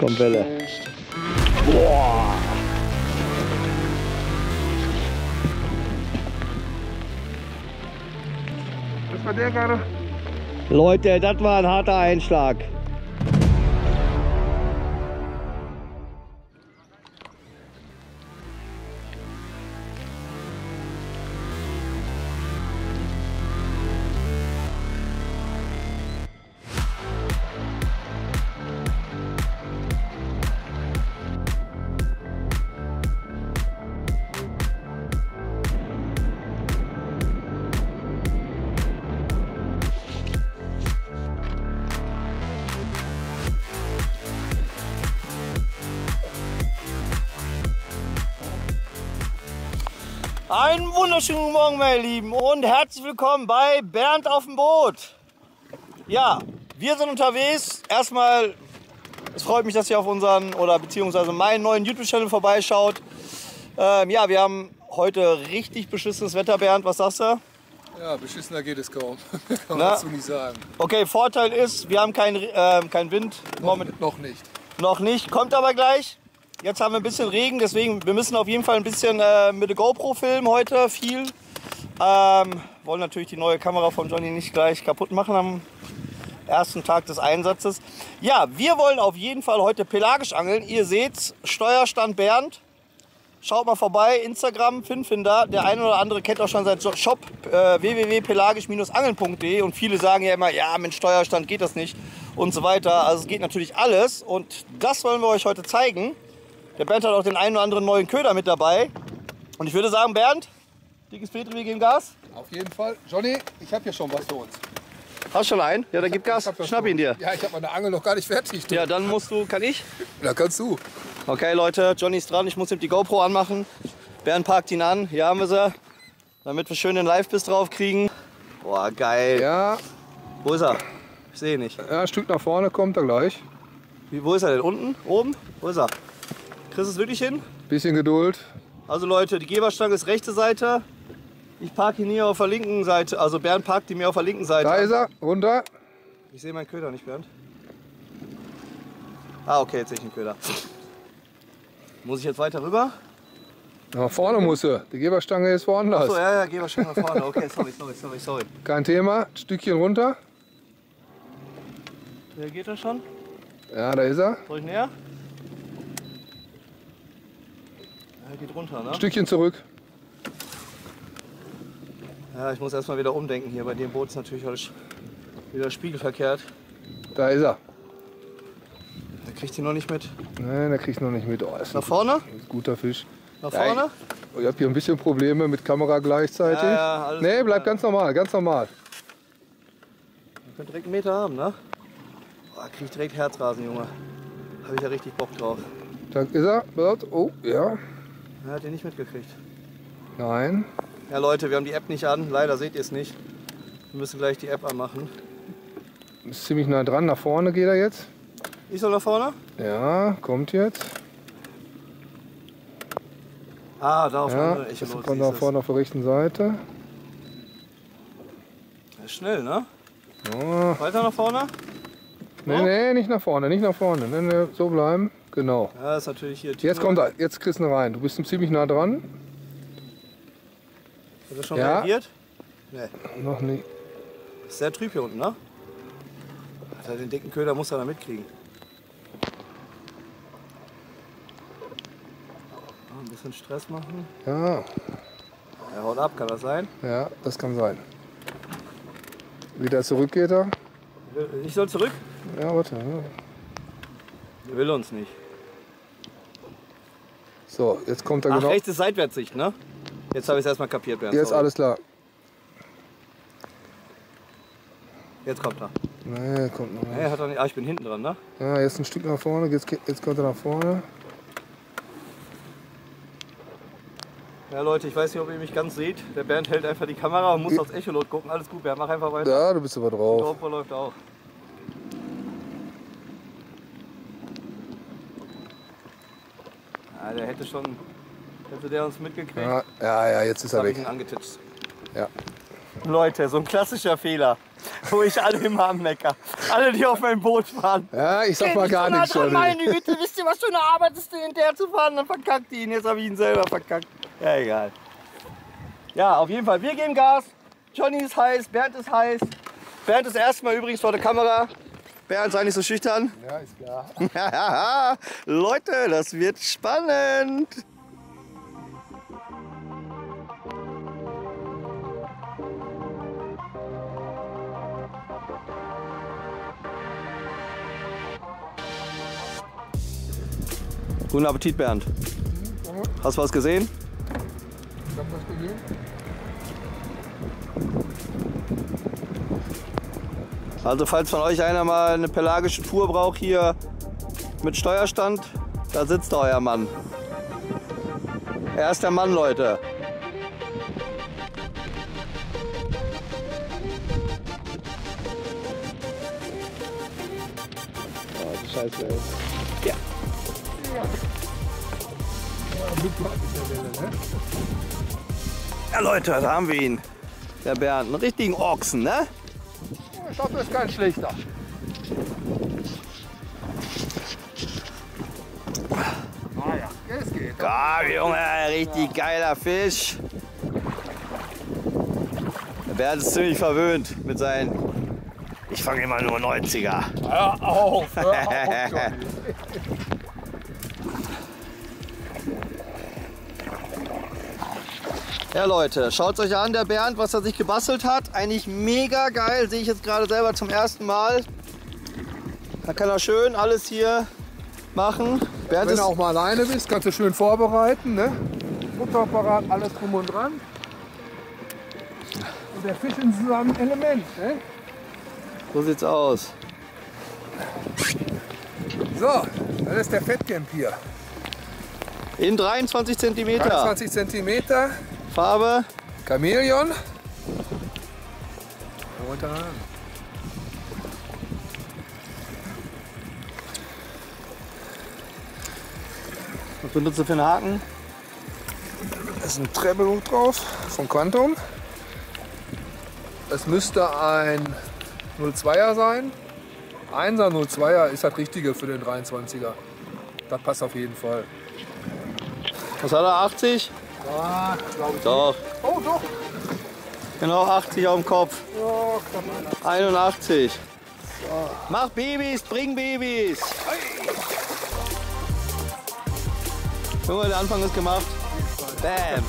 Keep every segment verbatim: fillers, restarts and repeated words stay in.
Kommt Welle. Boah. Was war der gerade? Leute, das war ein harter Einschlag. Einen wunderschönen guten Morgen, meine Lieben, und herzlich willkommen bei Bernd auf dem Boot. Ja, wir sind unterwegs. Erstmal, es freut mich, dass ihr auf unseren oder beziehungsweise meinen neuen YouTube-Channel vorbeischaut. Ähm, ja, wir haben heute richtig beschissenes Wetter, Bernd. Was sagst du? Ja, beschissener geht es kaum. Kann man Na? dazu nicht sagen. Okay, Vorteil ist, wir haben keinen äh, kein Wind. Noch, noch nicht. Noch nicht, kommt aber gleich. Jetzt haben wir ein bisschen Regen, deswegen wir müssen auf jeden Fall ein bisschen äh, mit der GoPro filmen heute, viel. Ähm, wollen natürlich die neue Kamera von Johnny nicht gleich kaputt machen am ersten Tag des Einsatzes. Ja, wir wollen auf jeden Fall heute pelagisch angeln. Ihr seht's, Steuerstand Bernd. Schaut mal vorbei, Instagram, Finfinder. Der eine oder andere kennt auch schon seinen Shop äh, w w w punkt pelagisch Bindestrich angeln punkt de und viele sagen ja immer, ja, mit Steuerstand geht das nicht und so weiter. Also es geht natürlich alles und das wollen wir euch heute zeigen. Der Bernd hat auch den einen oder anderen neuen Köder mit dabei. Und ich würde sagen, Bernd, dickes Petri, wir geben Gas. Auf jeden Fall. Johnny, ich habe hier schon was für uns. Hast du schon einen? Ja, dann gib Gas. Schnapp ihn dir. Ja, ich habe meine Angel noch gar nicht fertig. Du. Ja, dann musst du, kann ich? Ja, kannst du. Okay, Leute, Johnny ist dran. Ich muss ihm die GoPro anmachen. Bernd parkt ihn an. Hier haben wir sie. Damit wir schön den Live-Biss drauf kriegen. Boah, geil. Ja. Wo ist er? Ich sehe ihn nicht. Ja, ein Stück nach vorne kommt er gleich. Wie, wo ist er denn? Unten? Oben? Wo ist er? Kriegst du es wirklich hin? Bisschen Geduld. Also Leute, die Geberstange ist rechte Seite. Ich parke ihn hier auf der linken Seite. Also Bernd parkt die mir auf der linken Seite. Da ist er, runter. Ich sehe meinen Köder nicht, Bernd. Ah, okay, jetzt sehe ich den Köder. Muss ich jetzt weiter rüber? Nach vorne muss er. Die Geberstange ist woanders. Achso, ja, ja, Geberstange nach vorne. Okay, sorry, sorry, sorry, sorry. Kein Thema. Ein Stückchen runter. Hier geht er schon. Ja, da ist er. Soll ich näher? Er geht runter, ne? Ein Stückchen zurück. Ja, ich muss erstmal wieder umdenken hier. Bei dem Boot ist natürlich heute wieder spiegelverkehrt. Da ist er. Der kriegt ihn noch nicht mit. Nein, der kriegt noch nicht mit. Oh, ist Nach vorne? ein guter Fisch. Nach vorne? Ja, ich ich habe hier ein bisschen Probleme mit Kamera gleichzeitig. Ja, ja, alles nee, gut, bleib ja. ganz normal, ganz normal. Man könnte direkt einen Meter haben, ne? Boah, krieg ich direkt Herzrasen, Junge. Habe ich ja richtig Bock drauf. Da ist er. Oh, ja. Er hat ihn nicht mitgekriegt. Nein. Ja Leute, wir haben die App nicht an. Leider seht ihr es nicht. Wir müssen gleich die App anmachen. Ist ziemlich nah dran. Nach vorne geht er jetzt. Ich soll nach vorne? Ja, kommt jetzt. Ah, da auf der Ja, anderen jetzt Echolot. kommt nach vorne auf der rechten Seite. Das ist schnell, ne? Ja. Weiter nach vorne? Nee, So? nee, nicht nach vorne, nicht nach vorne. Nee, nee, so bleiben. Genau. Ja, ist natürlich hier. Jetzt kommt er. Jetzt kriegst du ihn rein. Du bist ziemlich nah dran. Hat er schon Ja. reagiert? Nee. Noch nicht. Ist sehr trüb hier unten, ne? Alter, den dicken Köder muss er da mitkriegen. Ah, ein bisschen Stress machen. Ja, Er haut ab, kann das sein? ja, das kann sein. Wieder zurück geht er. Ich soll zurück? Ja, warte. Ja. Er will uns nicht. So, jetzt kommt er Ach, genau. rechts ist Seitwärtssicht, ne? Jetzt habe ich es erstmal kapiert, Bernd. Jetzt sorry. alles klar. Jetzt kommt er. Nee, kommt noch Nee, nicht. hat er nicht. Ah, ich bin hinten dran, ne? Ja, jetzt ein Stück nach vorne. Jetzt, jetzt kommt er nach vorne. Ja, Leute, ich weiß nicht, ob ihr mich ganz seht. Der Bernd hält einfach die Kamera und muss aufs Echolot gucken. Alles gut, Bernd, mach einfach weiter. Ja, du bist aber Die drauf. GoPro läuft auch. Ja, der hätte schon, hätte der uns mitgekriegt. Ja, ja, ja, jetzt ist er Hab ich ihn weg. angetitscht. Ja. Leute, so ein klassischer Fehler. wo ich alle immer am Mecker. Alle, die auf meinem Boot fahren. Ja, ich sag mal gar Nah nichts, dran, Johnny. meine Güte, wisst ihr, was für eine Arbeit ist, hinterher zu fahren? Dann verkackt die ihn. Jetzt habe ich ihn selber verkackt. Ja, egal. Ja, auf jeden Fall. Wir geben Gas. Johnny ist heiß, Bernd ist heiß. Bernd ist erstmal übrigens vor der Kamera. Bernd, sei nicht so schüchtern. Ja, ist klar. Leute, das wird spannend. Guten Appetit, Bernd. Hast du was gesehen? Ich hab was gesehen. Also falls von euch einer mal eine pelagische Tour braucht hier mit Steuerstand, da sitzt da euer Mann. Er ist der Mann, Leute. Oh, die Scheiße, ey. Ja. Ja, Leute, da haben wir ihn. Der Bernd, einen richtigen Ochsen, ne? Ich hoffe, das ist kein schlechter. Ah ja, es geht. Komm, Junge, richtig geiler Fisch. Der Bernd ist ziemlich verwöhnt mit seinen. Ich fange immer nur neunziger. Hör auf, hör auf, Johnny. Ja, Leute, schaut euch an, der Bernd, was er sich gebastelt hat. Eigentlich mega geil, sehe ich jetzt gerade selber zum ersten Mal. Da kann er schön alles hier machen. Bernd Wenn ist du auch mal alleine bist, kannst du schön vorbereiten. Ne? Futterapparat, alles drum und dran. Und der Fisch in seinem Element. Ne? So sieht's aus. So, das ist der Fettcamp hier. In dreiundzwanzig Zentimeter. dreiundzwanzig Zentimeter, Farbe. Chamäleon. Und dann. Was benutzt du für einen Haken? Da ist ein Treble drauf von Quantum. Es müsste ein null zweier sein. Einser null zweier ist das Richtige für den dreiundzwanziger. Das passt auf jeden Fall. Was hat er? achtzig? Ja, glaube ich. Doch. Oh, doch. Genau achtzig auf dem Kopf. Oh, knapp. einundachtzig. Mach Babys, bring Babys. Junge, der Anfang ist gemacht. Bam.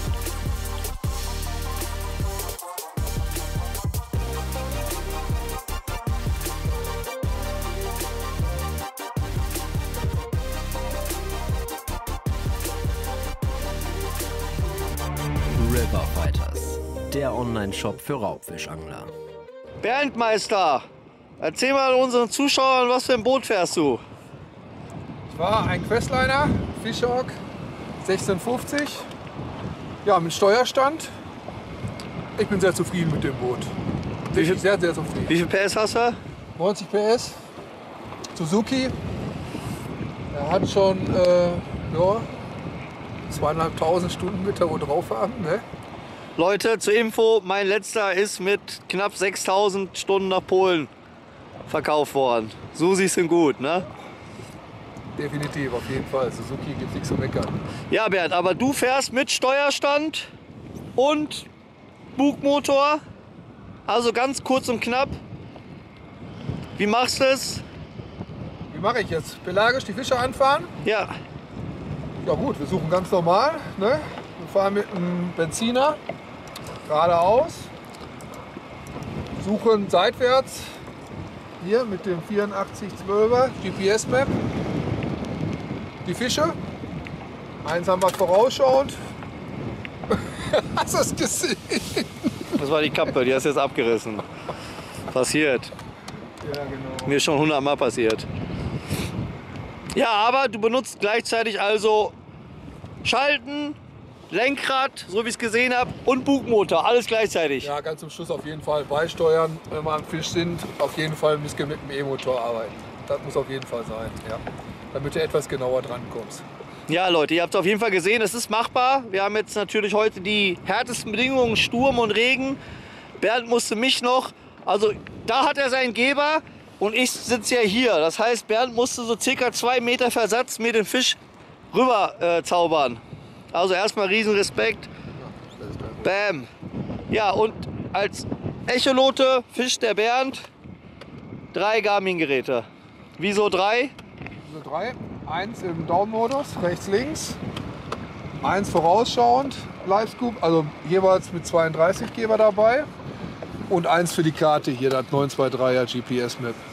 River Fighters, der Online-Shop für Raubfischangler. Berndmeister, erzähl mal unseren Zuschauern, was für ein Boot fährst du? Ich war ein Questliner, Fishhawk sechzehnhundertfünfzig. Ja, mit Steuerstand. Ich bin sehr zufrieden mit dem Boot. Wie viel, Sehr, sehr zufrieden. wie viel P S hast du? neunzig P S. Suzuki. Er hat schon äh, ja, zweieinhalbtausend Stundenmeter wo drauf haben. Ne? Leute, zur Info, mein letzter ist mit knapp sechstausend Stunden nach Polen verkauft worden. Susis sind gut, ne? Definitiv, auf jeden Fall. Suzuki gibt nichts zu meckern. Ja, Bernd, aber du fährst mit Steuerstand und Bugmotor. Also ganz kurz und knapp. Wie machst du es? Wie mache ich jetzt? Pelagisch die Fische anfahren? Ja, Ja gut, wir suchen ganz normal. Ne? Wir fahren mit einem Benziner geradeaus. Suchen seitwärts. Hier mit dem vierundachtzig zwölfer G P S-Map. Die Fische. Eins haben wir vorausschauend. Hast du es gesehen? das war die Kappe, die hast du jetzt abgerissen. Passiert. Ja, genau. Mir schon hundertmal passiert. Ja, aber du benutzt gleichzeitig also Schalten, Lenkrad, so wie ich es gesehen habe, und Bugmotor, alles gleichzeitig. Ja, ganz zum Schluss auf jeden Fall beisteuern, wenn wir am Fisch sind. Auf jeden Fall müssen wir mit dem E-Motor arbeiten. Das muss auf jeden Fall sein, ja. Damit du etwas genauer dran kommst. Ja, Leute, ihr habt es auf jeden Fall gesehen, es ist machbar. Wir haben jetzt natürlich heute die härtesten Bedingungen, Sturm und Regen. Bernd musste mich noch Also da hat er seinen Geber und ich sitze ja hier. Das heißt, Bernd musste so circa zwei Meter Versatz mir den Fisch rüber äh, zaubern. Also erstmal riesen Respekt. Bam. Ja, und als Echolote fischt der Bernd drei Garmin-Geräte. Wieso drei? Wieso drei? Eins im Daumenmodus, rechts, links. Eins vorausschauend, Live Scoop, also jeweils mit zweiunddreißig Geber dabei. Und eins für die Karte hier, das neun zwei dreier G P S Map.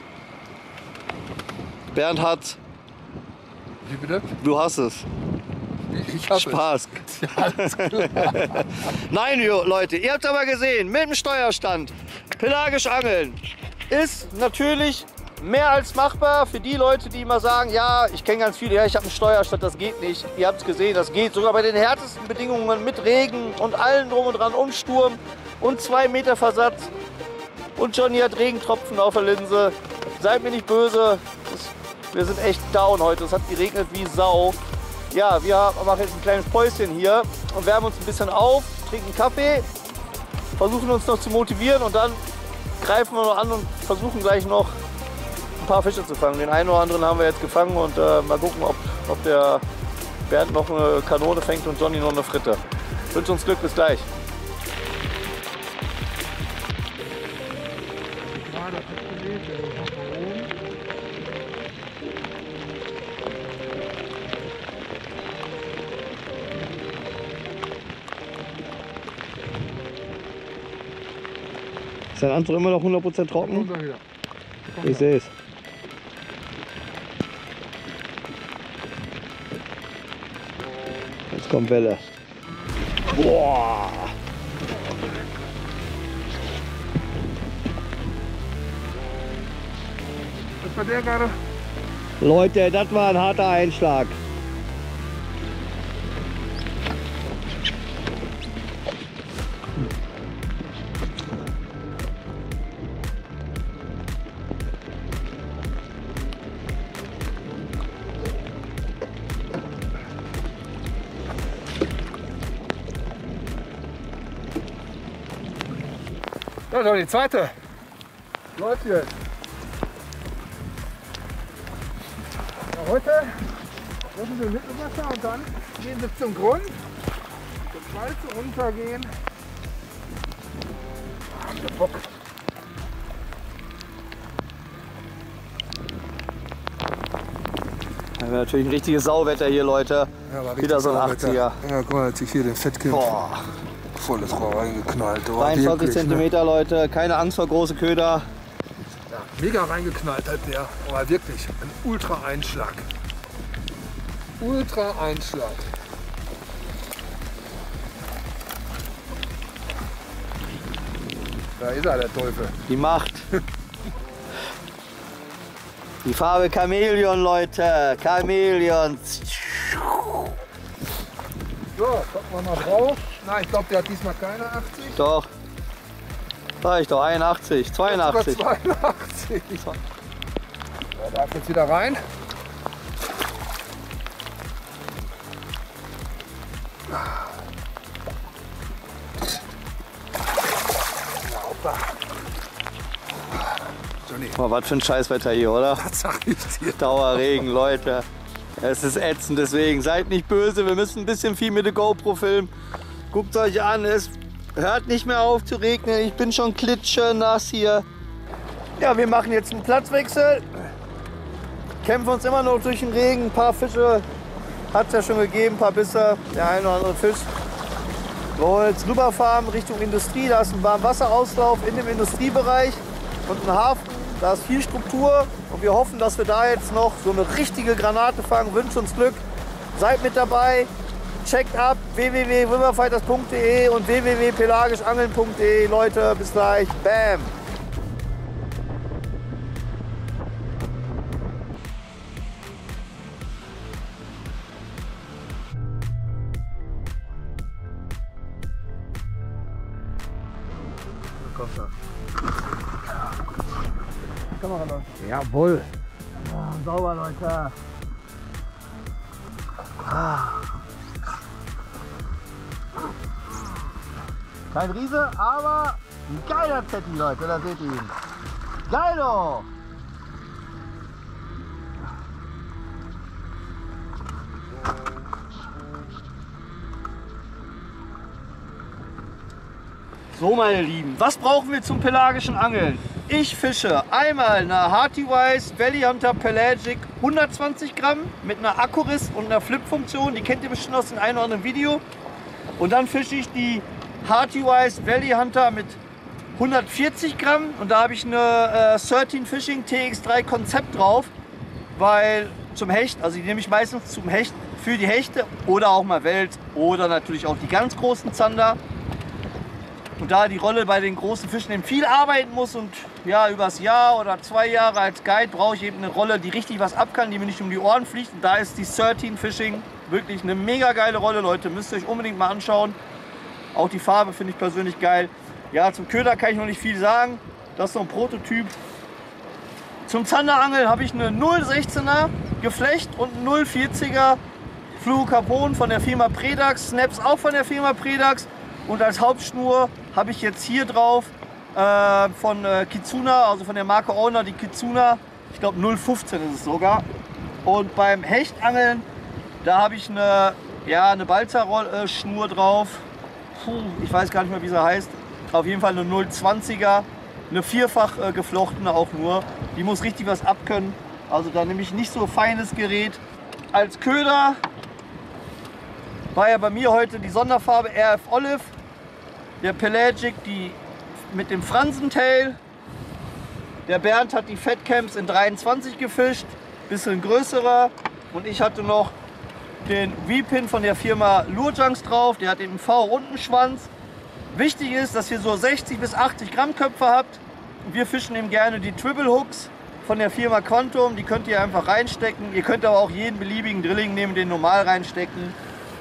Bernd hat. Wie bitte? Du hast es. Ich hab Spaß. Es. Ja, alles klar. Nein, jo, Leute, ihr habt aber gesehen, mit dem Steuerstand, pelagisch angeln ist natürlich mehr als machbar für die Leute, die immer sagen, ja, ich kenne ganz viele, ja, ich habe einen Steuerstand, das geht nicht. Ihr habt es gesehen, das geht sogar bei den härtesten Bedingungen mit Regen und allen drum und dran und Sturm und zwei Meter Versatz. Und Johnny hat Regentropfen auf der Linse. Seid mir nicht böse, das, wir sind echt down heute, es hat geregnet wie Sau. Ja, wir machen jetzt ein kleines Päuschen hier und wärmen uns ein bisschen auf, trinken Kaffee, versuchen uns noch zu motivieren und dann greifen wir noch an und versuchen gleich noch ein paar Fische zu fangen. Den einen oder anderen haben wir jetzt gefangen und äh, mal gucken, ob, ob der Bernd noch eine Kanone fängt und Johnny noch eine Fritte. Ich wünsche uns Glück, bis gleich. Ist dein Anzug immer noch hundert Prozent trocken? Ich sehe es. Jetzt kommt Welle. Boah! Was war der gerade? Leute, das war ein harter Einschlag. Ja, doch die zweite. Läuft jetzt. Ja, heute lassen wir Mittelwasser und dann gehen wir zum Grund. Zum Salze runtergehen. Ah, der Bock. Das wäre natürlich ein richtiges Sauwetter hier, Leute. Ja, wieder so ein achtziger. Ja, guck mal, als ich hier den Fettkill volles Rohr reingeknallt. Oh, dreiundzwanzig wirklich, Zentimeter, ne? Leute. Keine Angst vor große Köder. Ja, mega reingeknallt hat der. Aber wirklich ein Ultra-Einschlag. Ultra-Einschlag. Da ist er, der Teufel. Die Macht. Die Farbe Chamäleon, Leute. Chamäleon. So, gucken wir mal drauf. Na, ich glaube, der hat diesmal keine achtzig. Doch. Sag ich doch, einundachtzig, zweiundachtzig. zweiundachtzig. So, der darf jetzt wieder rein. Johnny. Oh, was für ein Scheißwetter hier, oder? Das sag ich dir. Dauerregen, Leute. Es ist ätzend, deswegen seid nicht böse. Wir müssen ein bisschen viel mit der GoPro filmen. Guckt euch an, es hört nicht mehr auf zu regnen. Ich bin schon klitschenass hier. Ja, wir machen jetzt einen Platzwechsel. Kämpfen uns immer noch durch den Regen. Ein paar Fische hat es ja schon gegeben, ein paar Bisse. Der eine oder andere Fisch. Wir wollen jetzt rüberfahren Richtung Industrie. Da ist ein Warmwasserauslauf in dem Industriebereich und ein Hafen. Da ist viel Struktur und wir hoffen, dass wir da jetzt noch so eine richtige Granate fangen. Wünscht uns Glück. Seid mit dabei. Checkt ab w w w punkt riverfighters punkt de und w w w punkt pelagischangeln punkt de. Leute, bis gleich. Bam! Kamera läuft. Jawohl. Ja, sauber, Leute. Ah. Kein Riese, aber Ein geiler Zetti, Leute, da seht ihr ihn. Geilo! So, meine Lieben, was brauchen wir zum pelagischen Angeln? Ich fische einmal eine Hearty Wise Valley Hunter Pelagic hundertzwanzig Gramm mit einer Akkuriss und einer Flip-Funktion. Die kennt ihr bestimmt aus dem einen oder anderen Video. Und dann fische ich die Hearty Wise Valley Hunter mit hundertvierzig Gramm. Und da habe ich eine äh, dreizehn Fishing T X drei Konzept drauf. Weil zum Hecht, also die nehme ich meistens zum Hecht für die Hechte oder auch mal Wels oder natürlich auch die ganz großen Zander. Und da die Rolle bei den großen Fischen eben viel arbeiten muss und ja, übers Jahr oder zwei Jahre als Guide brauche ich eben eine Rolle, die richtig was ab kann, die mir nicht um die Ohren fliegt. Und da ist die dreizehn Fishing wirklich eine mega geile Rolle, Leute. Müsst ihr euch unbedingt mal anschauen. Auch die Farbe finde ich persönlich geil. Ja, zum Köder kann ich noch nicht viel sagen. Das ist so ein Prototyp. Zum Zanderangeln habe ich eine null sechzehner Geflecht und einen null vierziger Fluorocarbon von der Firma Predax. Snaps auch von der Firma Predax. Und als Hauptschnur habe ich jetzt hier drauf äh, von äh, Kizuna, also von der Marke Owner, die Kizuna, ich glaube null fünfzehn ist es sogar. Und beim Hechtangeln, da habe ich eine, ja, eine Balzerschnur drauf. Puh, ich weiß gar nicht mehr, wie sie heißt. Auf jeden Fall eine null zwanziger, eine vierfach äh, geflochtene auch nur. Die muss richtig was abkönnen. Also da nehme ich nicht so feines Gerät. Als Köder war ja bei mir heute die Sonderfarbe R F Olive, der Pelagic die mit dem Franzentail. Der Bernd hat die Fatcams in dreiundzwanzig gefischt, bisschen größerer. Und ich hatte noch den V-Pin von der Firma Lurjunks drauf, der hat den V-Rundenschwanz. Wichtig ist, dass ihr so sechzig bis achtzig Gramm Köpfe habt. Und wir fischen eben gerne die Tribble Hooks von der Firma Quantum, die könnt ihr einfach reinstecken. Ihr könnt aber auch jeden beliebigen Drilling nehmen, den normal reinstecken.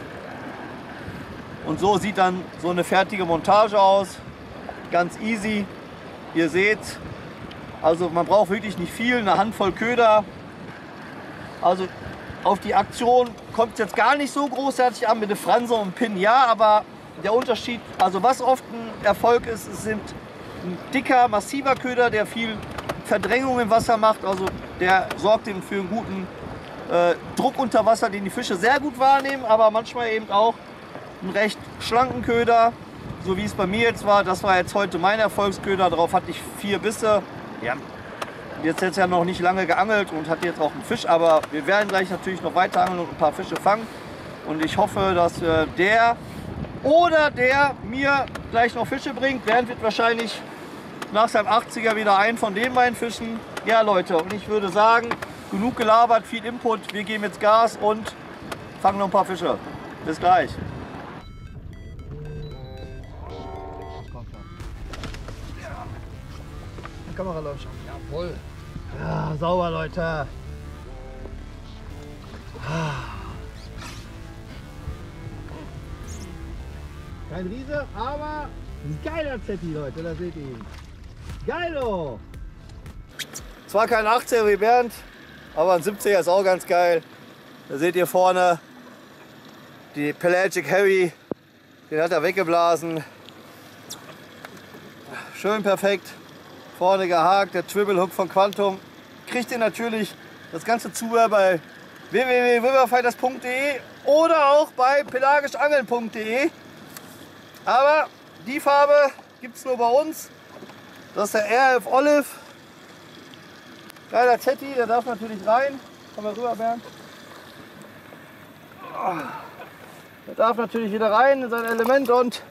Und so sieht dann so eine fertige Montage aus. Ganz easy. Ihr seht, also man braucht wirklich nicht viel, eine Handvoll Köder. Also auf die Aktion kommt es jetzt gar nicht so großartig an mit der Franse und Pin, ja, aber der Unterschied, also was oft ein Erfolg ist, sind ein dicker, massiver Köder, der viel Verdrängung im Wasser macht. Also der sorgt eben für einen guten äh, Druck unter Wasser, den die Fische sehr gut wahrnehmen, aber manchmal eben auch einen recht schlanken Köder, so wie es bei mir jetzt war. Das war jetzt heute mein Erfolgsköder, darauf hatte ich vier Bisse. Ja, jetzt jetzt ja noch nicht lange geangelt und hatte jetzt auch einen Fisch, aber wir werden gleich natürlich noch weiter angeln und ein paar Fische fangen. Und ich hoffe, dass äh, der oder der mir gleich noch Fische bringt. Bernd wird wahrscheinlich nach seinem achtziger wieder einen von den beiden fischen. Ja, Leute, und ich würde sagen, genug gelabert, viel Input. Wir geben jetzt Gas und fangen noch ein paar Fische. Bis gleich. Kamera läuft schon. Jawohl. Ja, sauber, Leute. Kein Riese, aber ein geiler Zetti, Leute, da seht ihr ihn. Geilo! Zwar kein achtziger wie Bernd, aber ein siebziger ist auch ganz geil. Da seht ihr vorne die Pelagic Heavy, den hat er weggeblasen. Schön perfekt. Vorne gehakt, der Tribble Hook von Quantum. Kriegt ihr natürlich das ganze Zubehör bei w w w punkt riverfighters punkt de oder auch bei pelagischangeln punkt de. Aber die Farbe gibt es nur bei uns. Das ist der R F Olive. Geiler Zetti, der darf natürlich rein. Komm mal rüber, Bernd. Der darf natürlich wieder rein in sein Element und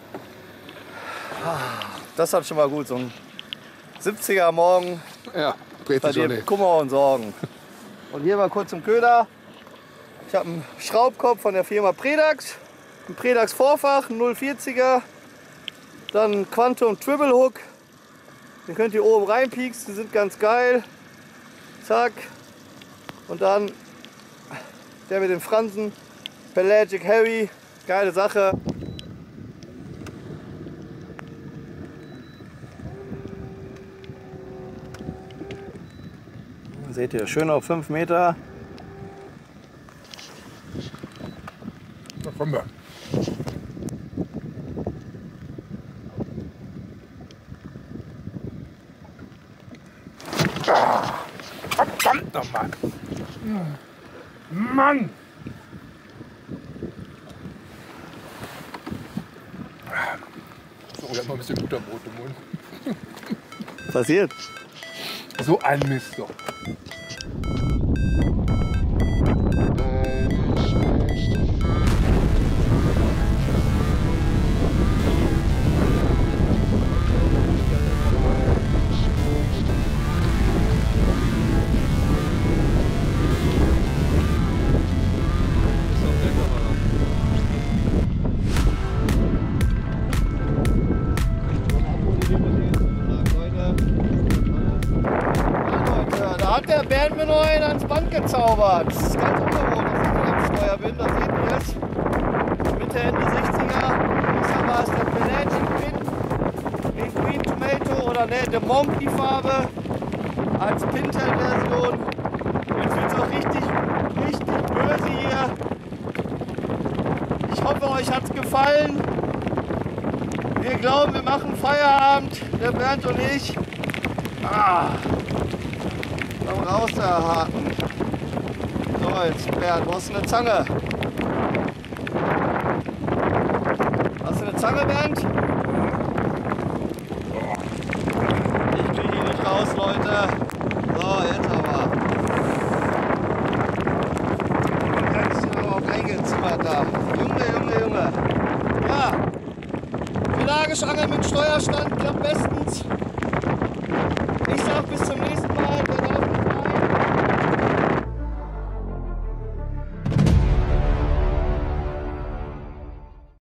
das hat schon mal gut. So ein siebziger am Morgen, Ja, dreht bei sich schon dir nicht. Kummer und Sorgen. Und hier mal kurz zum Köder. Ich habe einen Schraubkopf von der Firma Predax, ein Predax Vorfach, ein null vierziger, dann ein Quantum Tribble Hook. Den könnt ihr oben reinpieksen, die sind ganz geil. Zack. Und dann der mit den Fransen, Pelagic Heavy, geile Sache. Seht ihr, schön auf fünf Meter. Da kommen wir. Verdammt nochmal. Mann! So, ich hab noch ein bisschen Butterbrot im Mund. Passiert. So ein Mist doch. Da hat der Bernd mir noch einen ans Band gezaubert. Das ist ganz ungewohnt, dass ich am Steuer bin. Da seht ihr es. Mitte, Ende sechziger. Ich sag mal, ist der Pelagic Pin in Green Tomato oder ne, De Monk die Farbe. Als Pintail-Version. Jetzt wird es auch richtig, richtig böse hier. Ich hoffe, euch hat es gefallen. Wir glauben, wir machen Feierabend, der Bernd und ich. Ah. Komm raus, der Haken. So, jetzt Bernd, wo hast du eine Zange? Hast du eine Zange, Bernd? Ich kriege ihn nicht raus, Leute. So, jetzt aber. Ganz auch eingezimmert da. Junge, Junge, Junge. Ja. Pelagisch angeln mit Steuerstand klappt bestens. Ich sag bis zum nächsten Mal.